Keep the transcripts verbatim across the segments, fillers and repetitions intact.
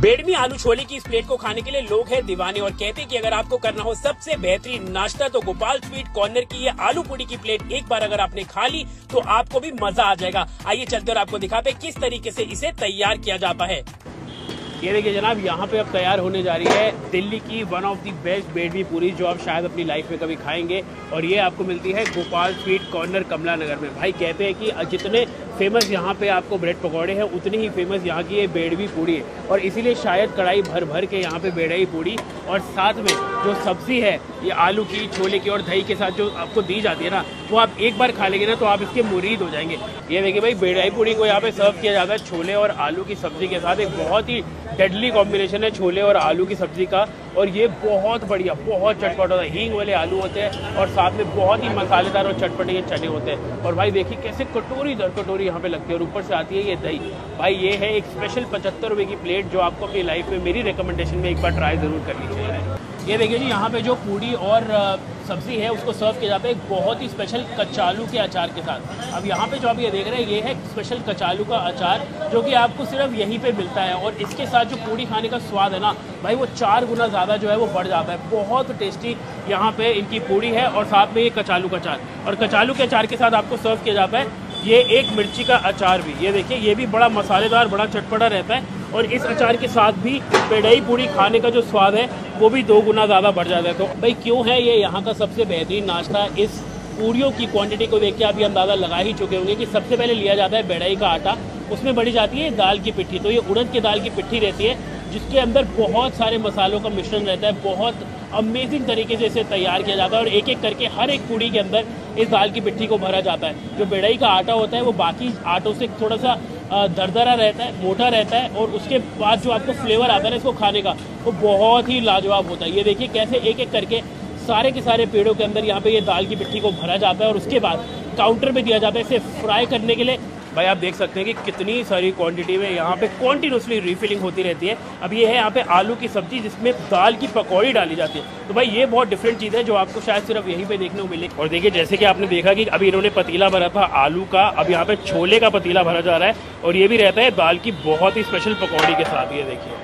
बेडमी आलू छोले की इस प्लेट को खाने के लिए लोग हैं दीवाने और कहते हैं कि अगर आपको करना हो सबसे बेहतरीन नाश्ता तो गोपाल स्वीट कॉर्नर की ये आलू पूड़ी की प्लेट एक बार अगर आपने खा ली तो आपको भी मजा आ जाएगा। आइए चलते और आपको दिखाते हैं किस तरीके से इसे तैयार किया जाता है। ये देखिए जनाब, यहाँ पे अब तैयार होने जा रही है दिल्ली की one of the best bedmi puri जो आप शायद अपनी लाइफ में कभी खाएंगे, और ये आपको मिलती है गोपाल स्वीट कॉर्नर कमला नगर में। भाई कहते हैं कि जितने फेमस यहाँ पे आपको ब्रेड पकौड़े हैं उतनी ही फेमस यहाँ की ये बेडमी पूड़ी है, और इसीलिए शायद कढ़ाई भर भर के यहाँ पे बेड़ई पूड़ी और साथ में जो सब्जी है ये आलू की, छोले की और दही के साथ जो आपको दी जाती है ना, वो आप एक बार खा लेंगे ना तो आप इसके मुरीद हो जाएंगे। ये देखिए भाई, बेड़ई पूड़ी को यहाँ पे सर्व किया जाता है छोले और आलू की सब्जी के साथ। एक बहुत ही डेडली कॉम्बिनेशन है छोले और आलू की सब्जी का, और ये बहुत बढ़िया, बहुत चटपट होता है। हींग वाले आलू होते हैं और साथ में बहुत ही मसालेदार और चटपटे चने होते हैं। और भाई देखिए कैसे कटोरी दर कटोरी यहाँ पे लगती है, और ऊपर से आती है ये दही। भाई ये है एक स्पेशल पचहत्तर रुपए की प्लेट जो आपको अपनी लाइफ में मेरी रिकमेंडेशन में एक बार ट्राई जरूर करनी चाहिए। ये देखिए जी, यहाँ पे जो पूड़ी और सब्जी है उसको सर्व किया जाता है एक बहुत ही स्पेशल कचालू के अचार के साथ। अब यहाँ पे जो आप ये देख रहे हैं ये है स्पेशल कचालू का अचार जो कि आपको सिर्फ यहीं पे मिलता है, और इसके साथ जो पूड़ी खाने का स्वाद है ना भाई, वो चार गुना ज़्यादा जो है वो बढ़ जाता है। बहुत टेस्टी यहाँ पे इनकी पूड़ी है, और साथ में ये कचालू का अचार, और कचालू के अचार के साथ आपको सर्व किया जाता है ये एक मिर्ची का अचार भी। ये देखिए, ये भी बड़ा मसालेदार, बड़ा चटपटा रहता है, और इस अचार के साथ भी बेड़ई पूड़ी खाने का जो स्वाद है वो भी दो गुना ज़्यादा बढ़ जाता है। तो भाई क्यों है ये यहाँ का सबसे बेहतरीन नाश्ता? इस पूड़ियों की क्वांटिटी को देख के आप ये अंदाज़ा लगा ही चुके होंगे कि सबसे पहले लिया जाता है बेड़ई का आटा, उसमें बढ़ी जाती है दाल की पिट्ठी। तो ये उड़द की दाल की पिट्ठी रहती है जिसके अंदर बहुत सारे मसालों का मिश्रण रहता है। बहुत अमेजिंग तरीके से इसे तैयार किया जाता है, और एक एक करके हर एक पूड़ी के अंदर इस दाल की पिट्ठी को भरा जाता है। जो बेड़ई का आटा होता है वो बाकी आटों से थोड़ा सा दरदरा रहता है, मोटा रहता है, और उसके बाद जो आपको फ्लेवर आता है ना इसको खाने का, वो बहुत ही लाजवाब होता है। ये देखिए कैसे एक एक करके सारे के सारे पेड़ों के अंदर यहाँ पे ये दाल की पिट्ठी को भरा जाता है, और उसके बाद काउंटर पे दिया जाता है इसे फ्राई करने के लिए। भाई आप देख सकते हैं कि कितनी सारी क्वांटिटी में यहाँ पे कॉन्टिन्यूसली रिफिलिंग होती रहती है। अब ये है यहाँ पे आलू की सब्जी जिसमें दाल की पकौड़ी डाली जाती है। तो भाई ये बहुत डिफरेंट चीज़ है जो आपको शायद सिर्फ यहीं पे देखने को मिलेगी। और देखिए जैसे कि आपने देखा कि अभी इन्होंने पतीला भरा था आलू का, अब यहाँ पे छोले का पतीला भरा जा रहा है, और ये भी रहता है दाल की बहुत ही स्पेशल पकौड़ी के साथ। ये देखिए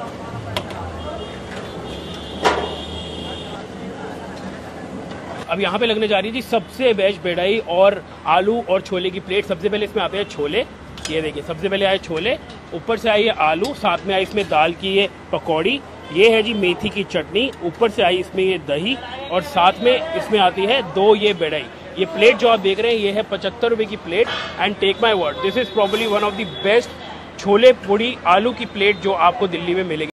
अब यहाँ पे लगने जा रही है जी सबसे बेस्ट बेड़ई और आलू और छोले की प्लेट। सबसे पहले इसमें आते हैं छोले। ये देखिए सबसे पहले आए छोले, ऊपर से आई है आलू, साथ में आई इसमें दाल की ये पकौड़ी, ये है जी मेथी की चटनी, ऊपर से आई इसमें ये दही, और साथ में इसमें आती है दो ये बेड़ई। ये प्लेट जो आप देख रहे हैं ये है पचहत्तर रुपए की plate, and take my word this is probably one of the best chole puri aloo की प्लेट जो आपको दिल्ली में मिलेगी।